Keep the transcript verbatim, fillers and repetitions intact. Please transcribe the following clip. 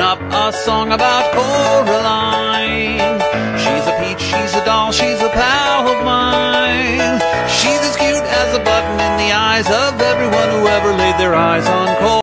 up a song about Coralline. She's a peach, she's a doll, she's a pal of mine. She's as cute as a button in the eyes of everyone who ever laid their eyes on Coralline.